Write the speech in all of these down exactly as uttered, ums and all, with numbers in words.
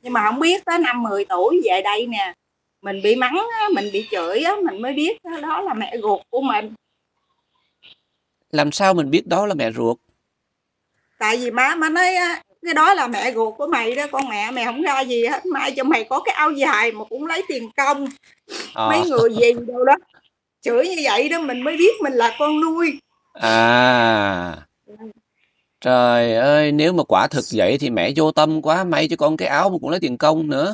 Nhưng mà không biết tới năm mười tuổi về đây nè, mình bị mắng á, mình bị chửi á, mình mới biết đó là mẹ ruột của mình. Làm sao mình biết đó là mẹ ruột? Tại vì má má nói á, cái đó là mẹ ruột của mày đó, con mẹ mày không ra gì hết, mai cho mày có cái áo dài mà cũng lấy tiền công, Ờ. mấy người gì đâu đó chửi như vậy đó mình mới biết mình là con nuôi. À, trời ơi, nếu mà quả thực vậy thì mẹ vô tâm quá, may cho con cái áo mà cũng lấy tiền công nữa.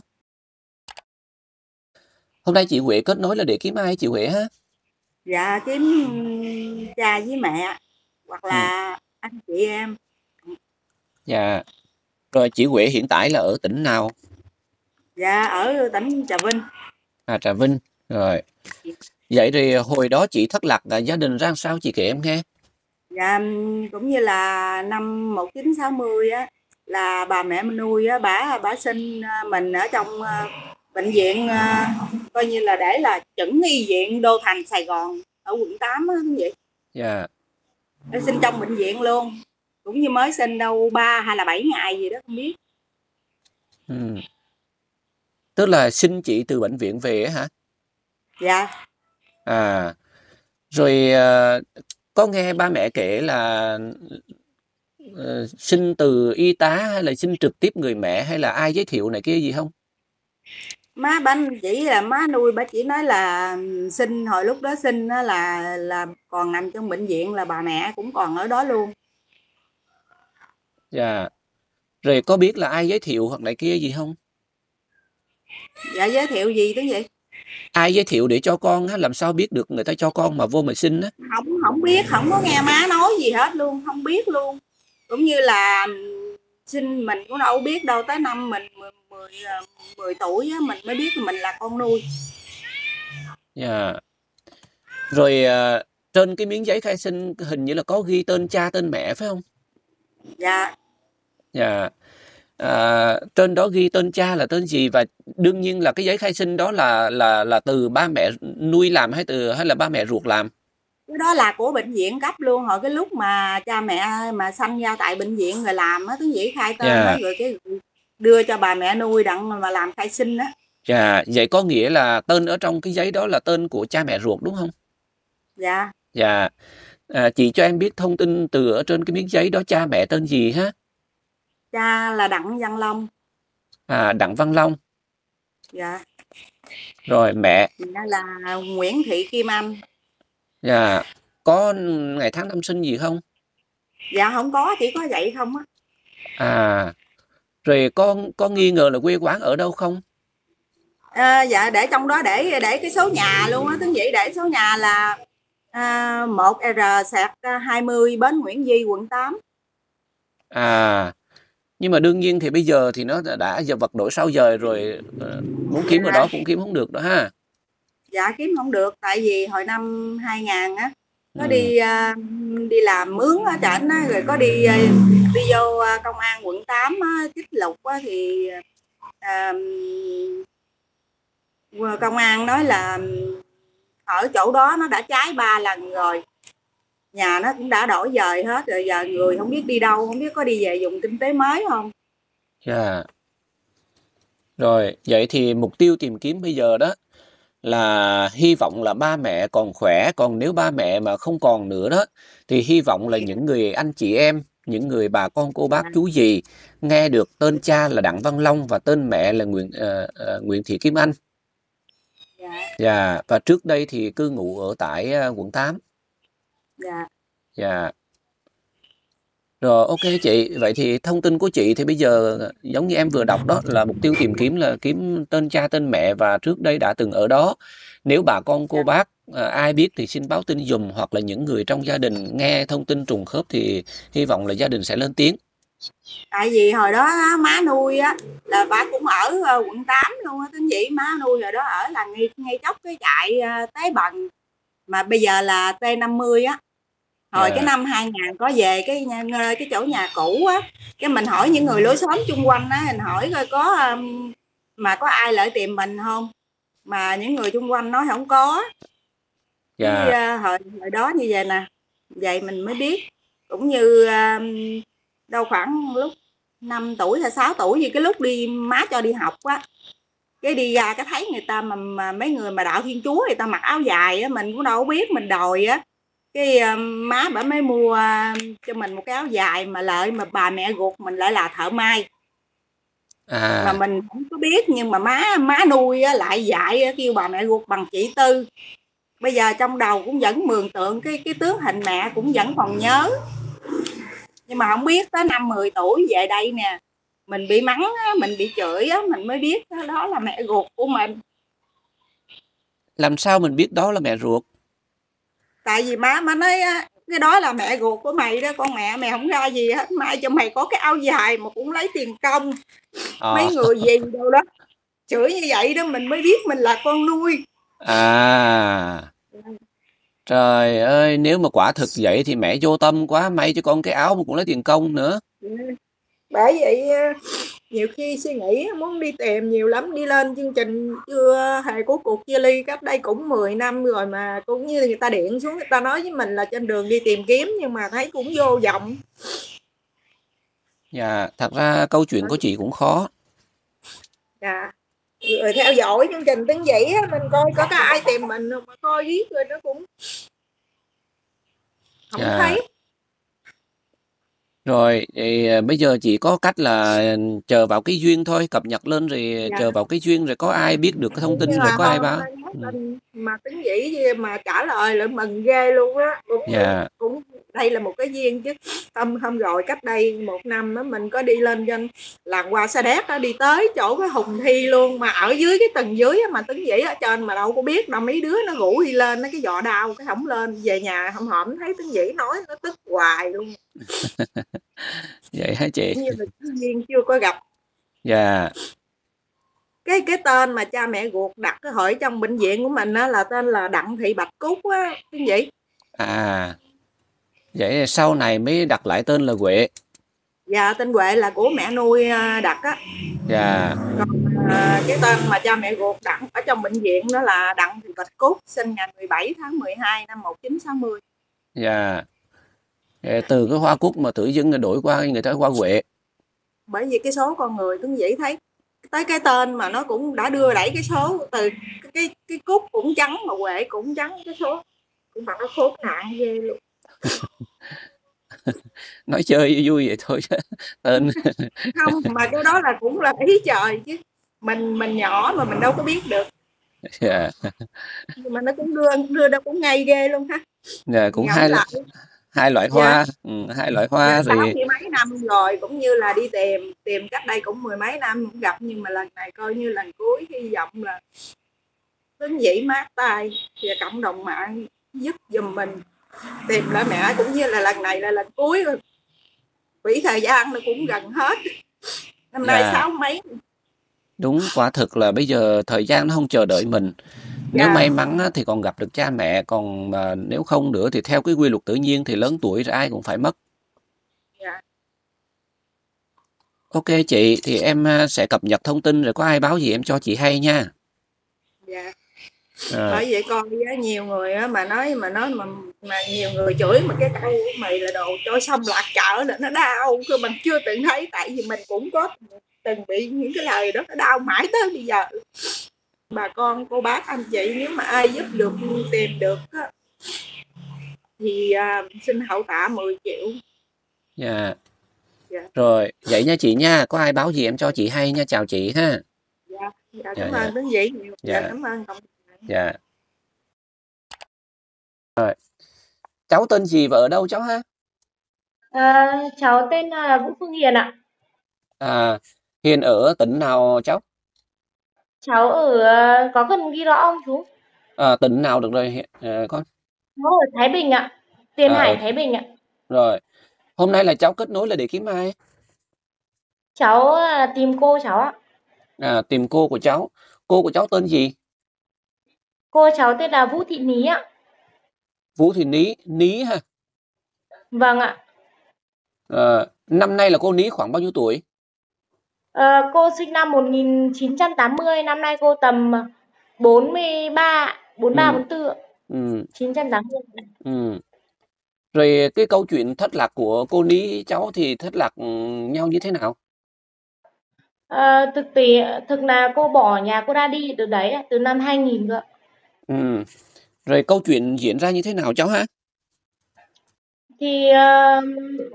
Hôm nay chị Huệ kết nối là để kiếm ai chị Huệ ha? Dạ kiếm cha với mẹ hoặc Ừ. là anh chị em. Dạ. Rồi chị Huệ hiện tại là ở tỉnh nào? Dạ ở tỉnh Trà Vinh. À, Trà Vinh. Rồi. Vậy thì hồi đó chị thất lạc là gia đình ra sao chị kể em nghe? Dạ cũng như là năm một chín sáu mươi á, là bà mẹ mình nuôi á, bả bả sinh à, mình ở trong à, bệnh viện, à, coi như là để là chuẩn y viện Đô Thành Sài Gòn ở quận tám á, như vậy. Dạ. Nó sinh trong bệnh viện luôn, cũng như mới sinh đâu ba hay là bảy ngày gì đó không biết. Ừ. Tức là sinh chị từ bệnh viện về á hả? Dạ. À, rồi à, có nghe ba mẹ kể là ờ, sinh từ y tá hay là sinh trực tiếp người mẹ hay là ai giới thiệu này kia gì không? Má bánh chỉ là má nuôi bà chỉ nói là sinh hồi lúc đó sinh á là là còn nằm trong bệnh viện, là bà mẹ cũng còn ở đó luôn. Dạ. Rồi có biết là ai giới thiệu hoặc này kia gì không? Dạ giới thiệu gì tới vậy? Ai giới thiệu để cho con á, làm sao biết được người ta cho con mà vô mà sinh á? Không không biết, không có nghe má nói gì hết luôn, không biết luôn. Cũng như là sinh mình cũng đâu biết đâu, tới năm mình mười, mười, mười tuổi á, mình mới biết là mình là con nuôi. Dạ. Rồi à, trên cái miếng giấy khai sinh hình như là có ghi tên cha tên mẹ phải không? Dạ. Dạ. À, trên đó ghi tên cha là tên gì và đương nhiên là cái giấy khai sinh đó là là là từ ba mẹ nuôi làm hay từ hay là ba mẹ ruột làm? Cái đó là của bệnh viện cấp luôn, hồi cái lúc mà cha mẹ mà sanh ra tại bệnh viện rồi làm á, tiếng dĩ khai tên đó Dạ. rồi cái đưa cho bà mẹ nuôi đặng mà làm khai sinh á. Dạ, vậy có nghĩa là tên ở trong cái giấy đó là tên của cha mẹ ruột đúng không? Dạ. Dạ. À, chị cho em biết thông tin từ ở trên cái miếng giấy đó cha mẹ tên gì ha? Cha là Đặng Văn Long. À, Đặng Văn Long. Dạ. Rồi mẹ. Mẹ là Nguyễn Thị Kim Anh. Dạ. Có ngày tháng năm sinh gì không? Dạ không có, chỉ có vậy không á. À, rồi con có nghi ngờ là quê quán ở đâu không? À, dạ để trong đó để để cái số nhà luôn á, tiếng dĩ để số nhà là à, một R sạc hai mươi Bến Nguyễn Di quận tám. À, nhưng mà đương nhiên thì bây giờ thì nó đã, đã giờ vật đổi sao dời rồi, ờ, muốn kiếm ở Dạ. đó cũng kiếm không được đó ha. Dạ kiếm không được, tại vì hồi năm hai nghìn á có Ừ. đi à, đi làm mướn ở trển á, rồi có đi à, đi vô à, công an quận tám á, Chích Lục á, thì à, công an nói là ở chỗ đó nó đã cháy ba lần rồi, nhà nó cũng đã đổi dời hết rồi, giờ người không biết đi đâu, không biết có đi về vùng kinh tế mới không. Dạ. Rồi, vậy thì mục tiêu tìm kiếm bây giờ đó là hy vọng là ba mẹ còn khỏe, còn nếu ba mẹ mà không còn nữa đó thì hy vọng là những người anh chị em, những người bà con cô bác chú dì nghe được tên cha là Đặng Văn Long và tên mẹ là Nguyễn ờ, ờ, Nguyễn Thị Kim Anh. Dạ. Dạ, và trước đây thì cư ngụ ở tại ờ, quận tám. Dạ. Dạ. Rồi, ok chị, vậy thì thông tin của chị thì bây giờ giống như em vừa đọc đó là mục tiêu tìm kiếm là kiếm tên cha tên mẹ và trước đây đã từng ở đó. Nếu bà con cô Dạ. bác à, ai biết thì xin báo tin giùm, hoặc là những người trong gia đình nghe thông tin trùng khớp thì hy vọng là gia đình sẽ lên tiếng. Tại vì hồi đó á, má nuôi á là bà cũng ở ờ, quận tám luôn á, tính vậy má nuôi hồi đó ở là ngay ngay chốc cái trại uh, Tế Bần, mà bây giờ là T năm mươi á. Hồi cái Dạ. năm hai nghìn có về cái nhà- cái chỗ nhà cũ á, cái mình hỏi những người lối xóm chung quanh á, mình hỏi coi có um, mà có ai lại tìm mình không, mà những người chung quanh nói không có. Cái Dạ. uh, hồi hồi đó như vậy nè, vậy mình mới biết. Cũng như uh, đâu khoảng lúc năm tuổi hay sáu tuổi gì, cái lúc đi má cho đi học á, cái đi ra cái thấy người ta mà, mà mấy người mà đạo Thiên Chúa người ta mặc áo dài á, mình cũng đâu có biết, mình đòi á, cái uh, má bả mới mua uh, cho mình một cái áo dài, mà lợi mà bà mẹ ruột mình lại là thợ may, À. mà mình không có biết, nhưng mà má má nuôi á, lại dạy á, kêu bà mẹ ruột bằng chị Tư. Bây giờ trong đầu cũng vẫn mường tượng cái cái tướng hình mẹ cũng vẫn còn nhớ, nhưng mà không biết tới năm mười tuổi về đây nè, mình bị mắng á, mình bị chửi á, mình mới biết đó là mẹ ruột của mình. Làm sao mình biết đó là mẹ ruột? Tại vì má má nói á, cái đó là mẹ ruột của mày đó, con mẹ mày không ra gì hết, mai cho mày có cái áo dài mà cũng lấy tiền công. Ờ. Mấy người gì đâu đó chửi như vậy đó, mình mới biết mình là con nuôi. À. Trời ơi, nếu mà quả thực vậy thì mẹ vô tâm quá, may cho con cái áo mà cũng lấy tiền công nữa. Bởi vậy nhiều khi suy nghĩ muốn đi tìm nhiều lắm, đi lên chương trình chưa hề có cuộc chia ly cách đây cũng mười năm rồi, mà cũng như người ta điện xuống, người ta nói với mình là trên đường đi tìm kiếm, nhưng mà thấy cũng vô vọng. Dạ, thật ra câu chuyện của chị cũng khó. Dạ, rồi theo dõi chương trình Tiếng Vĩ á, mình coi có cái ai tìm mình không, mà coi riết rồi nó cũng không Dạ. thấy. Rồi thì à, bây giờ chỉ có cách là chờ vào cái duyên thôi, cập nhật lên rồi Dạ. chờ vào cái duyên rồi có ai biết được cái thông tin Nhưng rồi mà có ai hôm báo. nay nhắn Ừ. tin mà Tiếng Vĩ mà trả lời lại mừng ghê luôn á, cũng Dạ. cũng đây là một cái duyên chứ. Hôm hôm rồi cách đây một năm á, mình có đi lên trên làng Hoa Sa Đéc á, đi tới chỗ cái Hùng Thi luôn, mà ở dưới cái tầng dưới á, mà Tiếng Vĩ ở trên mà đâu có biết đâu, mấy đứa nó rủ đi lên, nó cái dọ đau cái không lên, về nhà không hổm thấy Tiếng Vĩ nói nó tức hoài luôn. Vậy hả chị? Như là cái duyên chưa có gặp. Dạ. cái cái tên mà cha mẹ ruột đặt cái hội trong bệnh viện của mình á, là tên là Đặng Thị Bạch Cúc á, cái gì? À, vậy sau này mới đặt lại tên là Huệ. Dạ, tên Huệ là của mẹ nuôi đặt á. Dạ. Còn à, cái tên mà cha mẹ ruột đặt ở trong bệnh viện đó là Đặng Thị Bạch Cúc, sinh ngày mười bảy tháng mười hai năm một nghìn chín trăm sáu mươi. Dạ. Từ cái hoa cúc mà tự dưng đổi qua người ta qua Huệ. Bởi vì cái số con người Tuấn Vĩ thấy tới cái tên mà nó cũng đã đưa đẩy cái số, từ cái cái Cúc cũng trắng mà Huệ cũng trắng, cái số cũng bằng nó khốn nạn ghê luôn. Nói chơi vui vậy thôi chứ tên không, mà cái đó là cũng là ý trời chứ, mình mình nhỏ mà mình đâu có biết được. Yeah. Nhưng mà nó cũng đưa đưa đâu cũng ngay ghê luôn ha. Yeah, cũng hai lại. hai loại hoa. Yeah. Ừ, hai loại hoa. Dạ, rồi sáu mấy năm rồi, cũng như là đi tìm tìm cách đây cũng mười mấy năm cũng gặp, nhưng mà lần này coi như lần cuối, hy vọng là Tuấn Vĩ mát tay và cộng đồng mạng giúp giùm mình tìm lại mẹ, cũng như là lần này là lần cuối rồi, quỹ thời gian nó cũng gần hết, năm nay Yeah. sáu mấy. Đúng, quả thực là bây giờ thời gian nó không chờ đợi mình. Nếu Dạ. may mắn thì còn gặp được cha mẹ, còn mà nếu không nữa thì theo cái quy luật tự nhiên thì lớn tuổi rồi ai cũng phải mất. Dạ. Ok chị, thì em sẽ cập nhật thông tin rồi có ai báo gì em cho chị hay nha. Dạ. À. Bởi vậy con nhiều người mà nói mà nói mà mà nhiều người chửi mà cái câu của mày là đồ trôi sông lạc chợ là nó đau, cơ mình chưa từng thấy, tại vì mình cũng có từng bị những cái lời đó, nó đau mãi tới bây giờ. Bà con cô bác anh chị, nếu mà ai giúp được tìm được á, thì à, xin hậu tạ mười triệu. Dạ. Dạ. Rồi, vậy nha chị nha, có ai báo gì em cho chị hay nha, chào chị ha. Dạ, dạ, Dạ, cảm dạ. ơn Tuấn Vĩ nhiều. Dạ, Dạ. cảm ơn cộng. Dạ. Rồi. Cháu tên gì và ở đâu cháu ha? À, cháu tên là Vũ Phương Hiền ạ. À, Hiền ở tỉnh nào cháu? Cháu ở có gần Ghi Rõ không chú? À, tỉnh nào được rồi à, con? Cháu ở Thái Bình ạ. Tiền À, Hải ở... Thái Bình ạ. Rồi. Hôm nay là cháu kết nối là để kiếm ai? Cháu tìm cô cháu ạ. À, tìm cô của cháu. Cô của cháu tên gì? Cô cháu tên là Vũ Thị Ní ạ. Vũ Thị Ní, Ní ha? Vâng ạ. À, năm nay là cô Ní khoảng bao nhiêu tuổi? À, cô sinh năm một nghìn chín trăm tám mươi, năm nay cô tầm bốn mươi ba, bốn mươi ba, Ừ. bốn mươi tư ạ. Ừ. chín trăm tám mươi. Ừ. Rồi cái câu chuyện thất lạc của cô Ní cháu thì thất lạc nhau như thế nào? Ờ, thực tế thực là cô bỏ nhà cô ra đi từ đấy từ năm hai nghìn cơ. Ừ. Rồi câu chuyện diễn ra như thế nào cháu ha? Thì uh,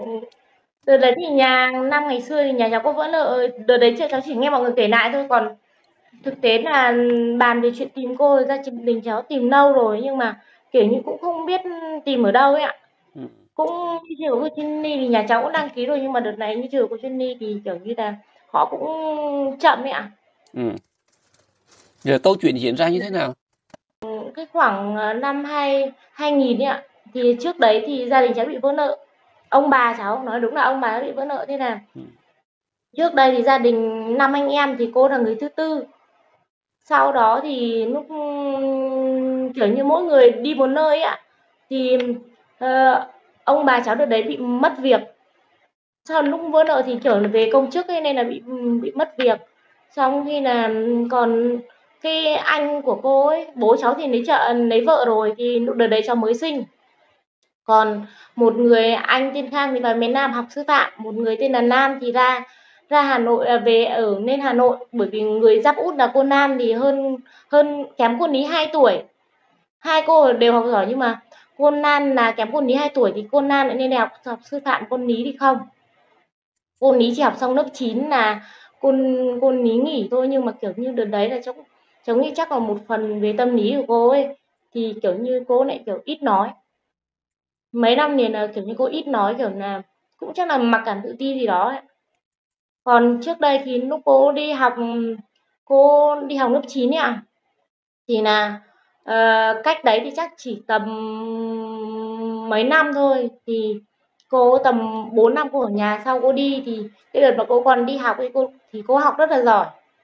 từ đấy thì nhà năm ngày xưa thì nhà cháu có vỡ nợ, từ đấy cháu chỉ nghe mọi người kể lại thôi, còn thực tế là bàn về chuyện tìm cô, gia đình cháu tìm lâu rồi nhưng mà kiểu như cũng không biết tìm ở đâu ấy ạ. Ừ. Cũng như chưa có Jenny thì nhà cháu cũng đăng ký rồi, nhưng mà đợt này như chưa có Jenny thì kiểu như là họ cũng chậm ấy ạ. Ừ. Rồi câu chuyện diễn ra như thế nào? Cái khoảng năm hai hai nghìn ấy ạ, thì trước đấy thì gia đình cháu bị vỡ nợ. Ông bà cháu, nói đúng là ông bà bị vỡ nợ, thế là Ừ. trước đây thì gia đình năm anh em thì cô là người thứ tư. Sau đó thì lúc kiểu như mỗi người đi một nơi ấy ạ, thì uh, ông bà cháu đợt đấy bị mất việc. Sau lúc vỡ nợ thì kiểu là về công chức ấy, nên là bị bị mất việc. Xong khi là còn cái anh của cô ấy, bố cháu thì lấy chợ lấy vợ rồi, thì lúc đợt đấy cháu mới sinh. Còn một người anh tên Khang thì vào miền Nam học sư phạm, một người tên là Nam thì ra ra Hà Nội, là về ở lên Hà Nội, bởi vì người giáp út là cô Nam thì hơn hơn kém cô Ní hai tuổi. Hai cô đều học giỏi nhưng mà cô Nam là kém cô Ní hai tuổi, thì cô Nam lại nên đại học học sư phạm, cô Ní thì không. Cô Ní chỉ học xong lớp chín là cô cô Ní nghỉ thôi, nhưng mà kiểu như đợt đấy là cháu cháu nghĩ chắc là một phần về tâm lý của cô ấy, thì kiểu như cô lại kiểu ít nói. Mấy năm liền là kiểu như cô ít nói, kiểu là cũng chắc là mặc cảm tự ti gì đó ấy. Còn trước đây thì lúc cô đi học cô đi học lớp chín ấy ạ, thì là uh, cách đấy thì chắc chỉ tầm mấy năm thôi, thì cô tầm bốn năm cô ở nhà, sau cô đi thì cái đợt mà cô còn đi học ấy, cô thì cô học rất là giỏi.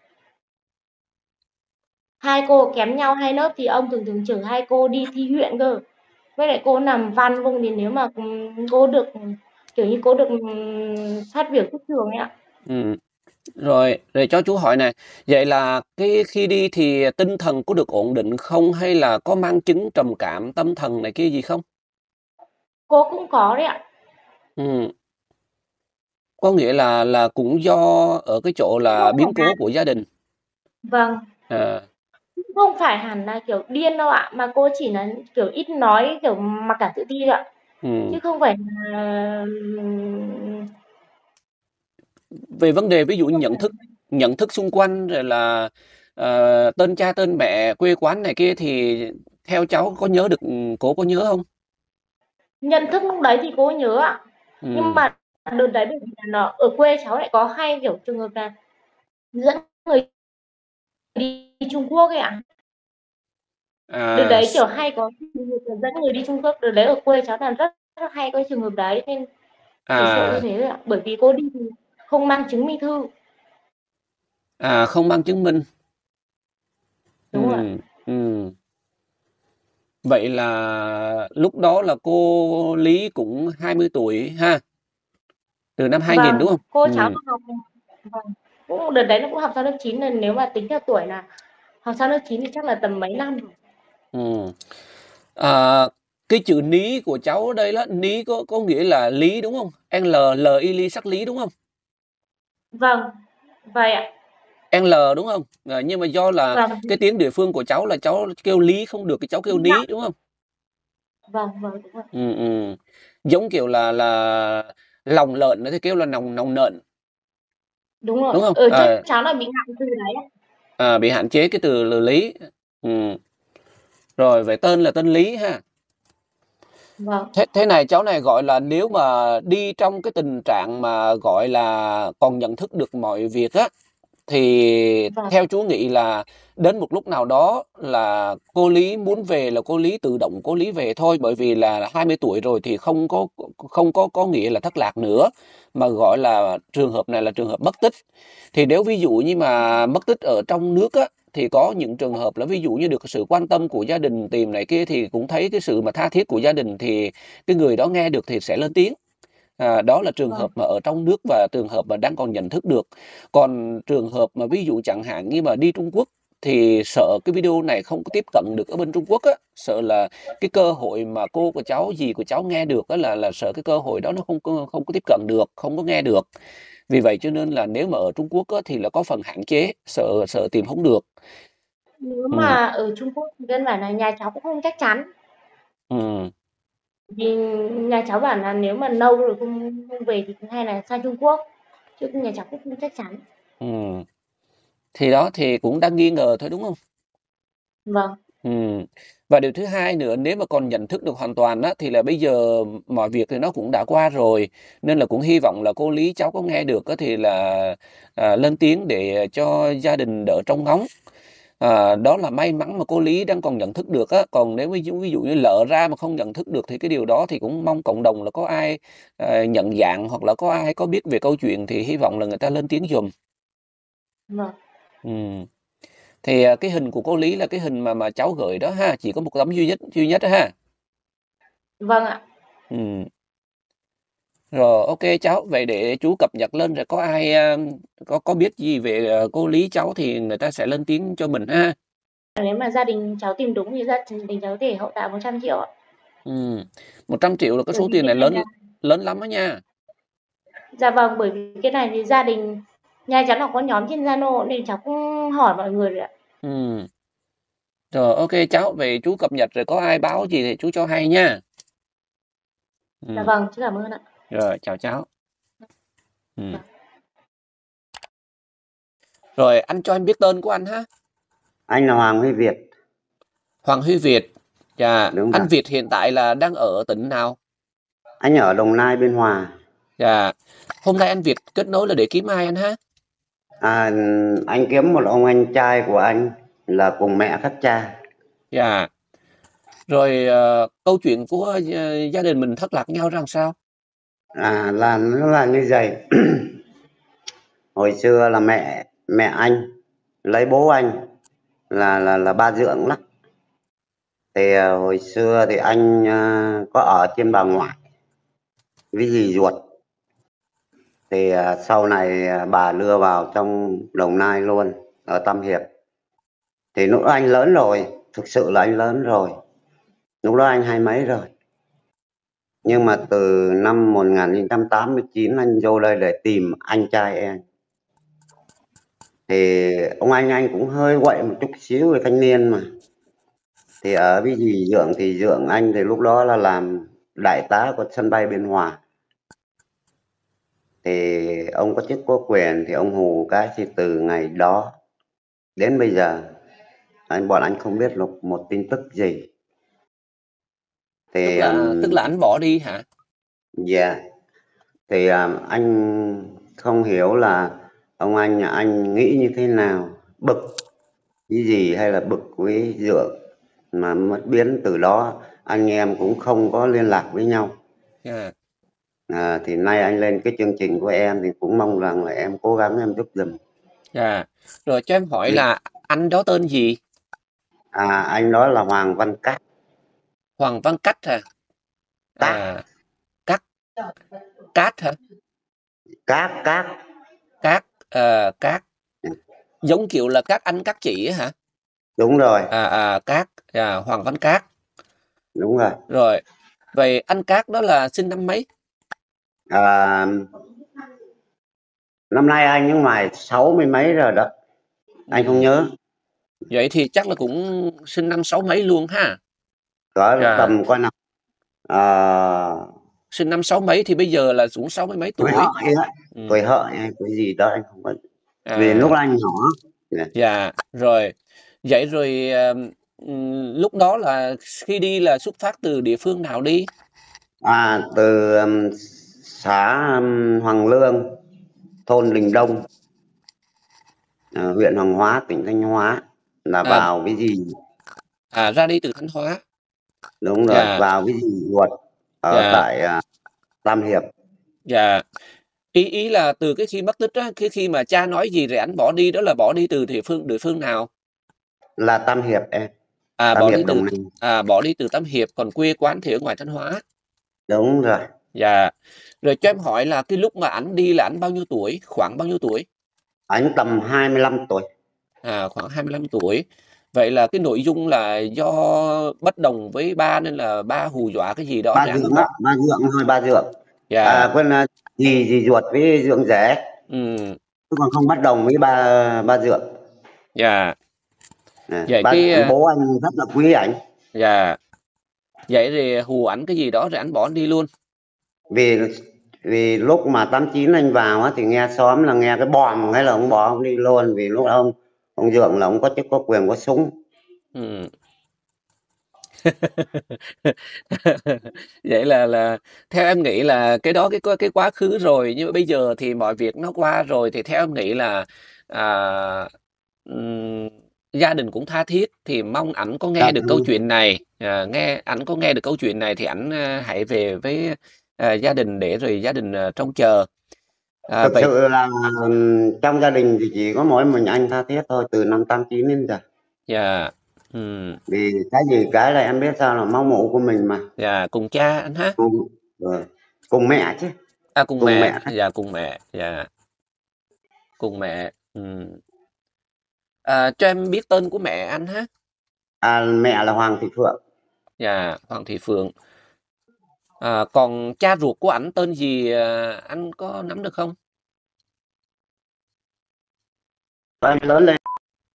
Hai cô kém nhau hai lớp thì ông thường thường chở hai cô đi thi huyện cơ. Với lại cô làm văn không thì nếu mà cô được kiểu như cô được phát biểu trước trường ấy ạ. Ừ. Rồi, rồi cho chú hỏi này, vậy là cái khi đi thì tinh thần có được ổn định không, hay là có mang chứng trầm cảm, tâm thần này kia gì không? Cô cũng có đấy ạ. Ừ. Có nghĩa là là cũng do ở cái chỗ là biến cố của gia đình. Vâng. À. Không phải hẳn là kiểu điên đâu ạ, mà cô chỉ là kiểu ít nói, kiểu mặc cả tự ti thôi ạ. Ừ. Chứ không phải là Về vấn đề ví dụ như nhận thức nhận thức xung quanh, rồi là uh, tên cha tên mẹ quê quán này kia, thì theo cháu có nhớ được, cô có nhớ không? Nhận thức lúc đấy thì cô nhớ ạ. Ừ. Nhưng mà đợt đấy bởi vì là nó ở quê cháu lại có hay kiểu trường hợp là dẫn người đi Trung Quốc ấy ạ. À. Đợt đấy kiểu hay có dẫn người đi Trung Quốc, đợt đấy ở quê cháu là rất, rất hay có trường hợp đấy, nên chỉ sợ như à thế thôi ạ. Bởi vì cô đi thì không mang chứng minh thư. à không mang chứng minh. Đúng rồi. Ừ. Ừ. Vậy là lúc đó là cô Lý cũng hai mươi tuổi ha, từ năm hai nghìn Vâng, đúng không? cô cháu Ừ. học vâng, cũng đợt đấy nó cũng học sang lớp chín, nên nếu mà tính theo tuổi là học sang lớp chín thì chắc là tầm mấy năm rồi. Ừ. À, cái chữ Ní của cháu ở đây đó, Ní có có nghĩa là Lý đúng không? L L Y Ly sắc Lý đúng không? Vâng, vậy ạ. L đúng không? À, nhưng mà do là Vâng, cái tiếng địa phương của cháu là cháu kêu Lý không được, thì cháu kêu Ní đúng không? vâng, vâng, đúng rồi. Ừ, ừ. Giống kiểu là là lòng lợn thì kêu là nòng nòng nợn. Đúng rồi. Đúng không? Ở chỗ À, cháu là bị hạn từ đấy ạ. à, bị hạn chế cái từ là Lý. Ừ. Rồi vậy tên là tên Lý ha. Vâng. Thế, thế này cháu này gọi là nếu mà đi trong cái tình trạng mà gọi là còn nhận thức được mọi việc á, thì Vâng. theo chú nghĩ là đến một lúc nào đó là cô Lý muốn về là cô Lý tự động cô Lý về thôi, bởi vì là hai mươi tuổi rồi thì không có không có có nghĩa là thất lạc nữa, mà gọi là trường hợp này là trường hợp mất tích. Thì nếu ví dụ như mà mất tích ở trong nước á, thì có những trường hợp là ví dụ như được sự quan tâm của gia đình tìm này kia, thì cũng thấy cái sự mà tha thiết của gia đình, thì cái người đó nghe được thì sẽ lên tiếng. À, đó là trường Vâng. hợp mà ở trong nước và trường hợp mà đang còn nhận thức được. Còn trường hợp mà ví dụ chẳng hạn như mà đi Trung Quốc, thì sợ cái video này không có tiếp cận được ở bên Trung Quốc á, sợ là cái cơ hội mà cô của cháu, dì của cháu nghe được á, là là sợ cái cơ hội đó nó không có không có tiếp cận được, không có nghe được. Vì vậy cho nên là nếu mà ở Trung Quốc á, thì là có phần hạn chế, sợ sợ tìm không được. Nếu Ừ. mà ở Trung Quốc thì căn bản là nhà cháu cũng không chắc chắn. Ừ. Vì nhà cháu bảo là nếu mà lâu rồi không, không về thì hay là sang Trung Quốc, chứ nhà cháu cũng không chắc chắn. Ừ. Thì đó thì cũng đang nghi ngờ thôi đúng không? Vâng. Ừ. Và điều thứ hai nữa, nếu mà còn nhận thức được hoàn toàn á, thì là bây giờ mọi việc thì nó cũng đã qua rồi, nên là cũng hy vọng là cô Lý cháu có nghe được á, thì là à, lên tiếng để cho gia đình đỡ trông ngóng. À, đó là may mắn mà cô Lý đang còn nhận thức được á, còn nếu ví dụ, ví dụ như lỡ ra mà không nhận thức được thì cái điều đó thì cũng mong cộng đồng là có ai à, nhận dạng hoặc là có ai có biết về câu chuyện thì hy vọng là người ta lên tiếng giùm. Vâng. Ừ. Thì à, cái hình của cô Lý là cái hình mà mà cháu gửi đó ha, chỉ có một tấm duy nhất duy nhất đó ha. Vâng ạ. Ừ. Rồi ok cháu, vậy để chú cập nhật lên rồi có ai à, có có biết gì về à, cô Lý cháu thì người ta sẽ lên tiếng cho mình ha. Nếu mà gia đình cháu tìm đúng thì gia đình cháu có thể hậu tạ một trăm triệu ạ. Ừ. một trăm triệu là cái Bởi số vì tiền cái này này lớn là lớn lắm đó nha. dạ vâng, bởi vì cái này thì gia đình nhà cháu nó có nhóm trên Zalo nên cháu cũng hỏi mọi người rồi ạ. Ừ. Rồi ok cháu, về chú cập nhật rồi có ai báo gì thì chú cho hay nha. Ừ. Dạ vâng, chú cảm ơn ạ. Rồi chào cháu. Ừ. Vâng. Rồi anh cho em biết tên của anh ha. Anh là Hoàng Huy Việt. Hoàng Huy Việt. Dạ, Đúng anh rồi. Việt hiện tại là đang ở tỉnh nào? Anh ở Đồng Nai, Biên Hòa. Dạ. Hôm nay anh Việt kết nối là để kiếm ai anh ha? À, anh kiếm một ông anh trai của anh là cùng mẹ khác cha. Dạ. Rồi uh, câu chuyện của uh, gia đình mình thất lạc nhau rằng sao? À, là nó là như vậy. Hồi xưa là mẹ mẹ anh lấy bố anh là là là ba dượng lắm. Thì uh, hồi xưa thì anh uh, có ở trên bà ngoại với dì ruột. Thì uh, sau này uh, bà đưa vào trong Đồng Nai luôn, ở Tam Hiệp. Thì lúc đó anh lớn rồi, thực sự là anh lớn rồi. Lúc đó anh hai mấy rồi. Nhưng mà từ năm một nghìn chín trăm tám mươi chín anh vô đây để tìm anh trai em. Thì ông anh anh cũng hơi quậy một chút xíu về thanh niên mà. Thì ở với dì Dượng thì Dượng anh thì lúc đó là làm đại tá của sân bay Biên Hòa. Thì ông có chức có quyền thì ông hù cái thì từ ngày đó đến bây giờ anh bọn anh không biết một, một tin tức gì. Thì Tức là um, tức là anh bỏ đi hả? dạ. Yeah. Thì um, anh không hiểu là ông anh nhà anh nghĩ như thế nào, bực cái gì hay là bực với Dượng mà mất biến. Từ đó anh em cũng không có liên lạc với nhau. Yeah. À, thì nay anh lên cái chương trình của em thì cũng mong rằng là em cố gắng em giúp giùm. Yeah. Rồi cho em hỏi là anh đó tên gì? À, anh đó là Hoàng Văn Cát. Hoàng Văn Cách hả? Cát. À, Cát. Cát hả? Cát, Cát. Cát, à, Cát. Giống kiểu là các anh các chị á hả? Đúng rồi. À, à Cát, à, Hoàng Văn Cát. Đúng rồi. Rồi, vậy anh Cát đó là sinh năm mấy? À, năm nay anh nhưng mà sáu mươi mấy rồi đó. Anh ừ. không nhớ. Vậy thì chắc là cũng sinh năm sáu mấy luôn ha. Có à. Tầm coi nào. À... Sinh năm sáu mấy thì bây giờ là cũng sáu mươi mấy tuổi. Tuổi hợi á. Ừ. Tuổi hợi hay cái gì đó anh không có. À. Vì lúc anh nhỏ. Yeah. Dạ, rồi. Vậy rồi uh, lúc đó là khi đi là xuất phát từ địa phương nào đi? À, từ um, xã um, Hoàng Lương, thôn Đình Đông, à, huyện Hoàng Hóa, tỉnh Thanh Hóa là à. vào cái gì? À, ra đi từ Thanh Hóa. Đúng rồi, yeah. Vào cái gì ruột ở yeah. tại uh, Tam Hiệp. Dạ. Yeah. Ý ý là từ cái khi mất tích á, cái khi mà cha nói gì rồi anh bỏ đi đó là bỏ đi từ địa phương địa phương nào? Là Tam Hiệp em. À, Tam bỏ Hiệp đi từ à bỏ đi từ Tam Hiệp, còn quê quán thì ở ngoài Thanh Hóa. Đúng rồi. Dạ. Rồi cho em hỏi là cái lúc mà anh đi là anh bao nhiêu tuổi, khoảng bao nhiêu tuổi? Anh tầm hai mươi lăm tuổi. À, khoảng hai mươi lăm tuổi. Vậy là cái nội dung là do bất đồng với ba nên là ba hù dọa cái gì đó. Ba Dượng á, ba Dượng thôi, ba Dượng. Dạ. À, quên là gì gì ruột với Dượng rể. Ừm. Chứ còn không bất đồng với ba ba Dượng. Dạ. À, Vậy ba, cái bố anh rất là quý ảnh. Dạ. Vậy thì hù ảnh cái gì đó rồi anh bỏ anh đi luôn. Vì vì lúc mà tám chín anh vào á thì nghe xóm là nghe cái bòm hay là ông bỏ ông đi luôn, vì lúc ông ông Dượng là ông có chức có quyền có súng. Ừm. Vậy là là theo em nghĩ là cái đó cái cái quá khứ rồi, nhưng mà bây giờ thì mọi việc nó qua rồi, thì theo em nghĩ là à, ừm, gia đình cũng tha thiết, thì mong ảnh có nghe Dạ, được câu ừ. chuyện này, à, nghe ảnh có nghe được câu chuyện này thì ảnh à, hãy về với à, gia đình để rồi gia đình à, trông chờ. À, Thực vậy sự là ừm, trong gia đình thì chỉ có mỗi mình anh tha thiết thôi, từ năm tám chín đến giờ. dạ ừm, Vì cái gì cái là em biết sao, là máu mủ của mình mà. dạ cùng cha anh ha. Cùng, rồi, cùng mẹ chứ, À cùng cùng mẹ, mẹ. dạ cùng mẹ, dạ cùng mẹ. Ừm. À, cho em biết tên của mẹ anh ha. À, mẹ là Hoàng Thị Phượng. Dạ, Hoàng Thị Phượng. À, còn cha ruột của ảnh tên gì à, anh có nắm được không? Anh lớn lên,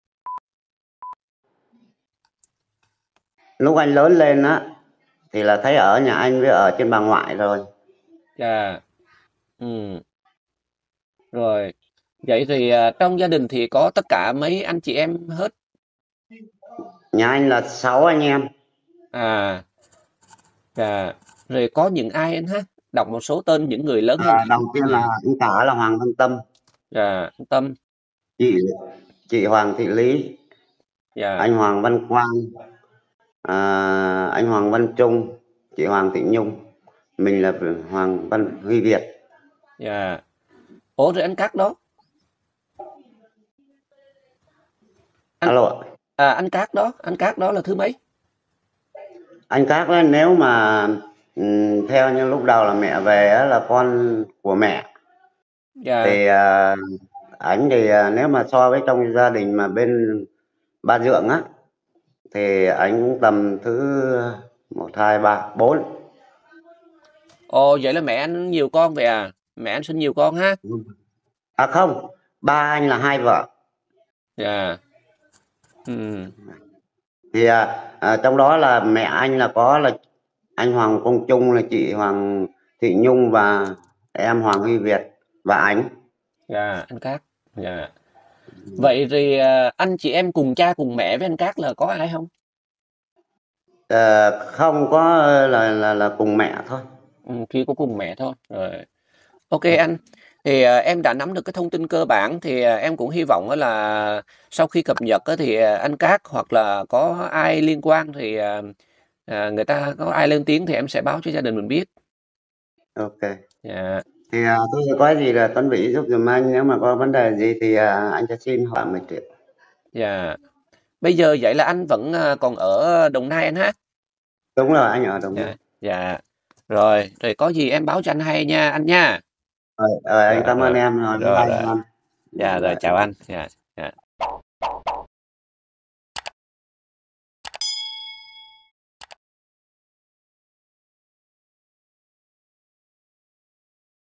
lúc anh lớn lên á thì là thấy ở nhà anh với ở trên bà ngoại rồi. Dạ. Ừ. Rồi. Vậy thì à, trong gia đình thì có tất cả mấy anh chị em hết. Nhà anh là sáu anh em. À. Dạ. Rồi có những ai anh ha? Đọc một số tên những người lớn hơn. À, đầu tiên là anh cả là Hoàng Văn Tâm. Dạ, Tâm. Chị chị Hoàng Thị Lý. Dạ. Anh Hoàng Văn Quang. À, anh Hoàng Văn Trung. Chị Hoàng Thị Nhung. Mình là Hoàng Văn Huy Việt. Dạ. Ủa rồi anh Cát đó? Anh, Alo ạ. à, anh Cát đó, anh Cát đó là thứ mấy? Anh Cát ấy, nếu mà um, theo như lúc đầu là mẹ về á, là con của mẹ. Dạ. Thì à, anh thì à, nếu mà so với trong gia đình mà bên ba Dượng á thì anh cũng tầm thứ một hai ba bốn. Ồ vậy là mẹ anh nhiều con vậy à? Mẹ anh sinh nhiều con ha? À không, ba anh là hai vợ. Dạ. Ừ. Thì à, à, trong đó là mẹ anh là có là anh Hoàng Công Trung, là chị Hoàng Thị Nhung và em Hoàng Huy Việt và anh. Dạ, anh Cát. Dạ. Vậy thì à, anh chị em cùng cha cùng mẹ với anh Cát là có ai không? À, không có, là là là cùng mẹ thôi. Ừ, chỉ có cùng mẹ thôi. Rồi. Ok anh. Thì à, em đã nắm được cái thông tin cơ bản, thì à, em cũng hy vọng là sau khi cập nhật á, thì à, anh Cát hoặc là có ai liên quan thì à, à, người ta có ai lên tiếng thì em sẽ báo cho gia đình mình biết. Ok. Dạ. Thì à, tôi có gì là Tuấn Vĩ giúp giùm anh, nếu mà có vấn đề gì thì à, anh sẽ xin hỏi một chuyện. Dạ. Bây giờ vậy là anh vẫn à, còn ở Đồng Nai anh ha? Đúng rồi, anh ở Đồng Nai. Dạ. Dạ. Rồi, rồi có gì em báo cho anh hay nha anh nha. Rồi, rồi anh Rồi, cảm ơn rồi, em rồi, bye rồi, bye rồi. anh. Dạ, rồi chào anh. Dạ, dạ.